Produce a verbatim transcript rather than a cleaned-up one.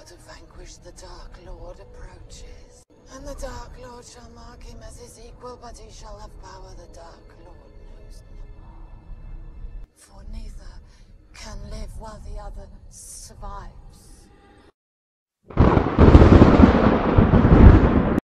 to vanquish the Dark Lord approaches. And the Dark Lord shall mark him as his equal, but he shall have power the Dark Lord knows not. For neither can live while the other survives.